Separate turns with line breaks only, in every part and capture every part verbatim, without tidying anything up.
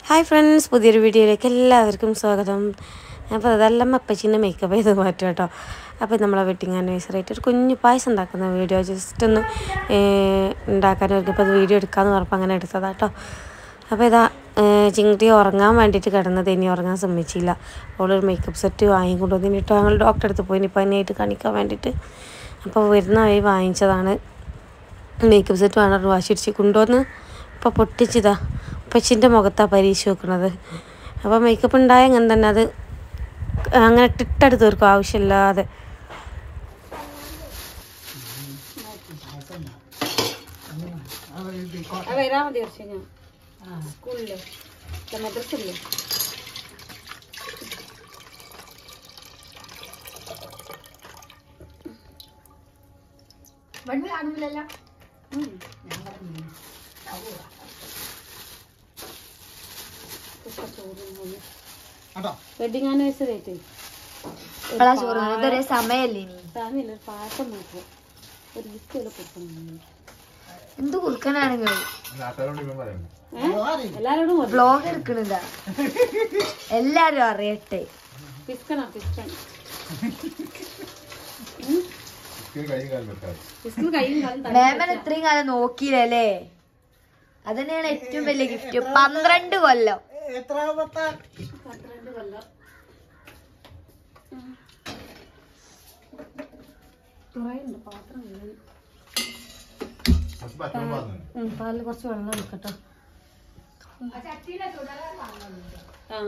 Hi friends, പുതിയൊരു വീഡിയോയിലേക്ക് എല്ലാവർക്കും സ്വാഗതം. അപ്പോൾ അതെല്ലാം അപ്പച്ചിൻ്റെ മേക്കപ്പ് ചെയ്ത് മാറ്റും കേട്ടോ. അപ്പോൾ നമ്മളെ വെഡിങ് ആനിവേഴ്സറി ആയിട്ട് ഒരു കുഞ്ഞു പായസം ഉണ്ടാക്കുന്ന വീഡിയോ ജസ്റ്റ് ഒന്ന് ഉണ്ടാക്കാൻ ഒരുക്കിയപ്പോൾ അത് വീഡിയോ എടുക്കാമെന്ന് പറഞ്ഞപ്പോൾ അങ്ങനെ എടുത്തതാണ് കേട്ടോ. അപ്പോൾ ഇതാ ചിങ്കുട്ടി ഉറങ്ങാൻ വേണ്ടിയിട്ട് കിടന്നത്, ഇനി ഉറങ്ങാൻ സമ്മതിച്ചില്ല. അവളൊരു മേക്കപ്പ് സെറ്റ് വാങ്ങിക്കൊണ്ട് വന്നിട്ട് ഞങ്ങൾ ഡോക്ടറെ അടുത്ത് പോയി ഇനി പനിയായിട്ട് കാണിക്കാൻ വേണ്ടിയിട്ട്. അപ്പോൾ വരുന്ന വഴി വാങ്ങിച്ചതാണ് മേക്കപ്പ് സെറ്റ് വേണം വാശിടിച്ച് കൊണ്ടുവന്ന് ഇപ്പോൾ പൊട്ടിച്ചതാ പച്ചിൻ്റെ മുഖത്താണ് പരീക്ഷ വെക്കുന്നത്. അപ്പോൾ മേക്കപ്പ് ഉണ്ടായ അങ്ങനെ തന്നെ അത് അങ്ങനെ ഇട്ടെടുത്ത് തീർക്കും ആവശ്യമില്ലാതെ.
വരാൻ മതി കുറച്ച് ഞാൻ സ്കൂളില് മദ്രസല്ലേ വണ്ടി കാണുന്നില്ലല്ലോ. വെഡിങ് ആനിവേഴ്സറി ആയിട്ട്
സമയല്ലേ
സമയമില്ല, ഒരു പായസം നോക്കും, ഒരു ഗിഫ്റ്റ് വല്ല കൊടുക്കണം.
എന്ത് കൊടുക്കാനാണെങ്കിൽ
എല്ലാരോടും
വ്ലോഗ് എടുക്കണില്ല, എല്ലാരും അറിയട്ടെ.
പിസ്കണ പിസ്കൺ
മേമൻ ഇത്രയും കാലം നോക്കിയില്ലേ, അതന്നെയാണ് ഏറ്റവും വലിയ ഗിഫ്റ്റ്. പന്ത്രണ്ട് കൊല്ലം
പന്ത്രണ്ട് കൊല്ലം കുറേയുണ്ട് പാത്രം. പാലിൽ കുറച്ച് വെള്ളം എടുക്കട്ടോ. ആ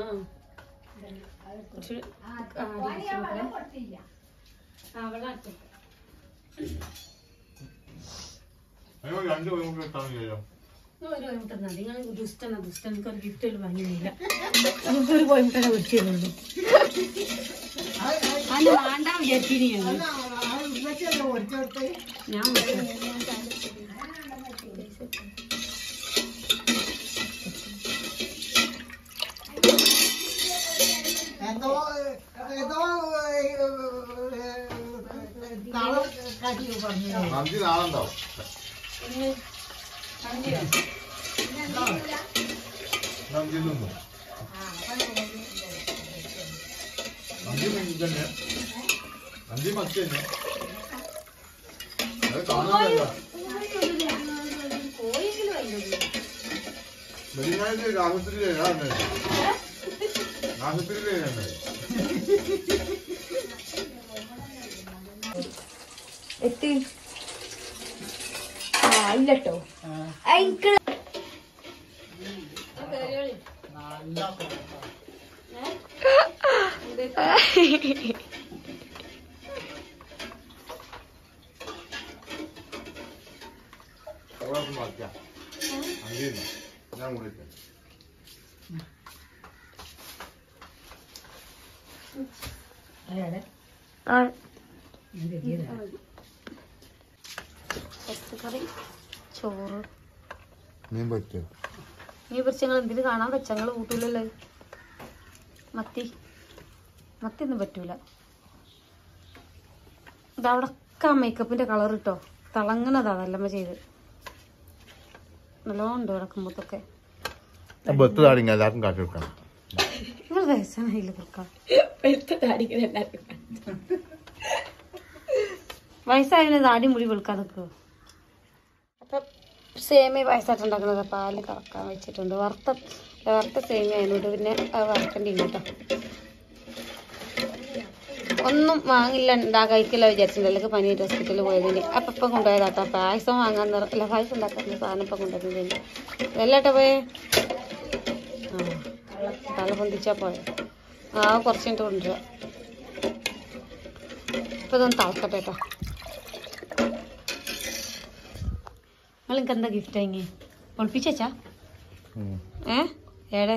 ആ വെള്ളം നിങ്ങൾ ദുഷ്ടന ദുഷ്ടൻ എനിക്കൊരു ഗിഫ്റ്റ് വാങ്ങിയില്ല, നമുക്കൊരു പോയിട്ടന്നെ വിളിച്ചിരുന്നുള്ളൂ. അത് വേണ്ട വിചാരിച്ചിരിക്കുന്നു ഞാൻ.
എത്തി ഇല്ലട്ടോ.
പച്ചക്കറി ചോറ്
മീൻ പറ്റുമോ?
മീൻ പൊരിച്ചങ്ങൾ എന്തിനു കാണാൻ വെച്ചങ്ങൾ കൂട്ടൂലല്ലോ. മത്തി മത്തി ഒന്നും പറ്റൂല. ഇതവിടൊക്കെ ആ മേക്കപ്പിന്റെ കളർ ഇട്ടോ തിളങ്ങണതാ നല്ലമ്മ ചെയ്ത് നല്ലോണം ഉണ്ട് കിടക്കുമ്പോഴത്തൊക്കെ. നിങ്ങൾ വയസ്സാണല്ലേ കൊടുക്കാം, വയസ്സായ താടി മുടി വെളുക്കാൻ നിൽക്കുമോ. അപ്പൊ സേമിയ പായസമായിട്ട് ഉണ്ടാക്കുന്നത് പാല് കറക്കാൻ വെച്ചിട്ടുണ്ട്. വറുത്ത വറുത്ത സേമിയ ആയതുകൊണ്ട് പിന്നെ അത് വറുക്കേണ്ടി കേട്ടോ. ഒന്നും വാങ്ങില്ല ഉണ്ടാ കഴിക്കില്ല വിചാരിച്ചിട്ടുണ്ടല്ലോ, പനിയായിട്ട് ഹോസ്പിറ്റലിൽ പോയതിന്. അപ്പം ഇപ്പം കൊണ്ടുപോയതാട്ടോ പായസം വാങ്ങാൻ. അല്ല പായസം ഉണ്ടാക്കുന്ന സാധനം ഇപ്പം കൊണ്ടുവന്നതിന് എല്ലാട്ടോ പോയേ. ആ തല പൊന്തിച്ചാ പോയ ആ കുറച്ച് കഴിഞ്ഞിട്ട് കൊണ്ടുവരാ. ഇപ്പം ഇതൊന്ന് തളക്കട്ടെ കേട്ടോ. നിങ്ങൾക്ക് എന്താ ഗിഫ്റ്റ് ആയി പൊളിപ്പിച്ചാ? ഏ ഏടെ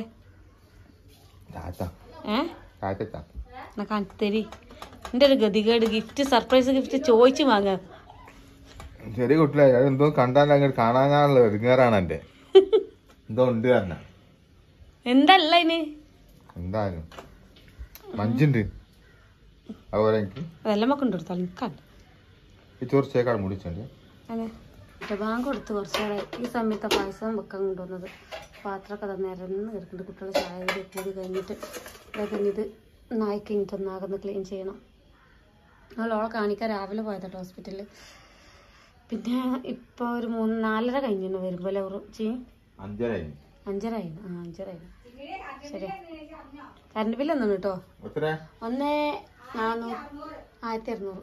ഏ എന്നാ കാണിച്ചു തരി. എൻ്റെ ഒരു ഗതികേട് ഗിഫ്റ്റ് സർപ്രൈസ് ഗിഫ്റ്റ് ചോദിച്ചു വാങ്ങാ.
ചെറിയ കുട്ടികളെ എന്തോ കണ്ടാൽ അങ്ങോട്ട് കാണാനുള്ള ഒരുങ്ങാറാണ് എന്റെ എന്തോ ഉണ്ട് കാരണം.
എന്തല്ല ഇനി
എന്തായാലും മഞ്ചുണ്ട് അതുപോലെ എനിക്ക്
അതെല്ലാം ഒക്കെ കൊണ്ടെടുത്താൽ നിൽക്കാണ്ട്
ഈ ചോറ് ചേക്കാട് മുടിച്ചുണ്ട്.
അതെ ബാങ്ക് കൊടുത്ത് കുറച്ചേറെ ഈ സമയത്ത് പായസം വെക്കാൻ കൊണ്ടുവന്നത്. പാത്രമൊക്കെ തന്നെ നിരന്ന് കിടക്കുന്നുണ്ട്. കുട്ടികളെ ചായ കൂടി കൂടി കഴിഞ്ഞിട്ട് ഇതൊക്കെ ഇത് നായി കഴിഞ്ഞിട്ട് ഒന്നാകുന്ന ക്ലീൻ ചെയ്യണം. അവളോളെ കാണിക്കാൻ രാവിലെ പോയതാട്ടോ ഹോസ്പിറ്റലിൽ. പിന്നെ ഇപ്പോൾ ഒരു മൂന്ന് നാലര കഴിഞ്ഞു വരുമ്പോൾ അവർ ചെയ്യും.
അഞ്ചരായി
അഞ്ചരായി ആ അഞ്ചരായി ശരി. കറണ്ട് ബില്ല് ഒന്നും കേട്ടോ ഒന്ന് നാന്നൂറ് ആയിരത്തി അറുന്നൂറ്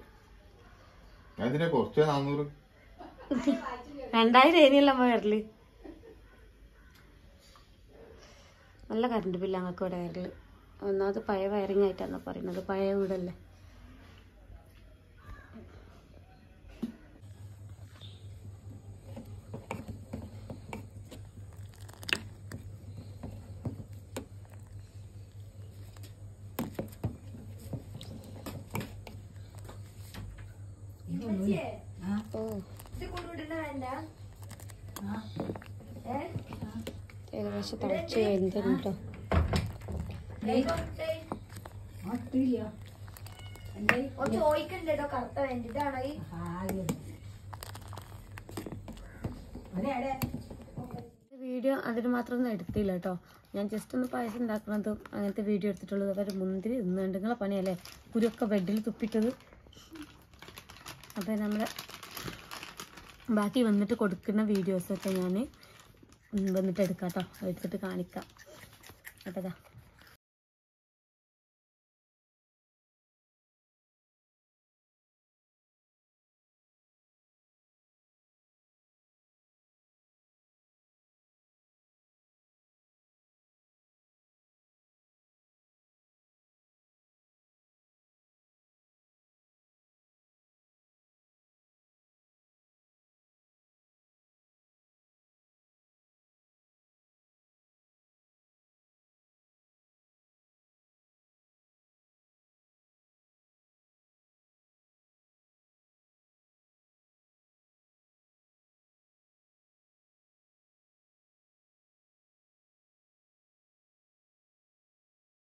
രണ്ടായിരം ഏരിയല്ല അമ്മ വരല്. നല്ല കറണ്ട് ബില്ല് ഞങ്ങൾക്ക് ഇവിടെ വരല്. ഒന്നാമത് പഴയ വയറിങ് ആയിട്ടാണ് പറയുന്നത്, പഴയ വീടല്ലേ. ഏകദേശം തിളച്ച് കഴിഞ്ഞിട്ടോ.
ചോദിക്കണ്ടോ കറുത്ത വേണ്ടിട്ടാണോ ഈ
വീഡിയോ അതിന് മാത്രം ഒന്നും എടുത്തില്ല കേട്ടോ. ഞാൻ ജസ്റ്റ് ഒന്ന് പായസം ഉണ്ടാക്കുന്നതും അങ്ങനത്തെ വീഡിയോ എടുത്തിട്ടുള്ളത്. അവർ മുന്തിരി ഇന്നുണ്ട്. നിങ്ങളെ പണിയല്ലേ കുരുവൊക്കെ ബെഡിൽ തുപ്പിട്ടത്. അപ്പോൾ നമ്മൾ ബാക്കി വന്നിട്ട് കൊടുക്കുന്ന വീഡിയോസൊക്കെ ഞാൻ വന്നിട്ട് എടുക്കാം കേട്ടോ, എടുത്തിട്ട് കാണിക്കാം. അപ്പോൾ